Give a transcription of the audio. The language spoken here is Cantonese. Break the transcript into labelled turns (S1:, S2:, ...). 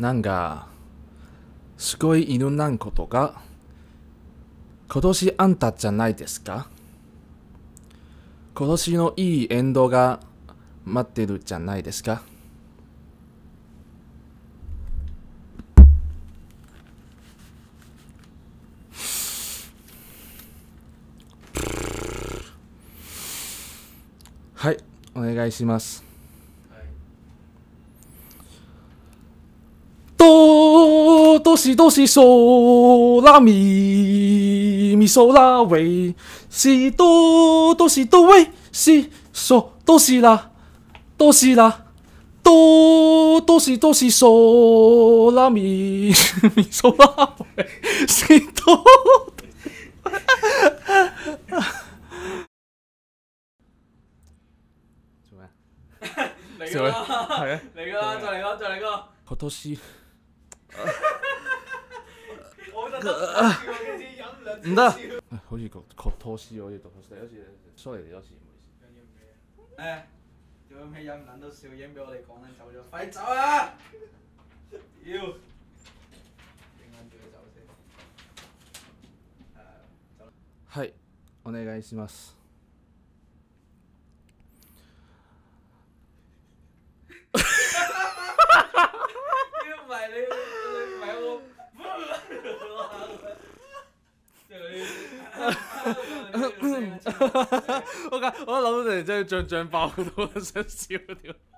S1: なんかすごい犬なんことが今年あんたじゃないですか。今年のいいエンドが待ってるじゃないですか。はい、お願いします。どしどしそらみみそら喂しどしど喂しそどしらどしらどしどしそらみみそら喂しど
S2: 嚟噶啦，係啊，嚟噶啦，再嚟個，再嚟個。
S1: 今年
S2: 我覺得我幾次飲兩次。
S1: 唔得，好似個拖絲好似讀第一次，sorry 嚟多次，唔好意思。
S2: 誒，做咩飲撚到笑已經俾我哋趕撚走咗，快走啊！屌，影撚住佢走先。走。
S1: はい、お願いします。
S2: 唔係你唔係我。
S1: 我諗到你真係脹爆到，想笑條。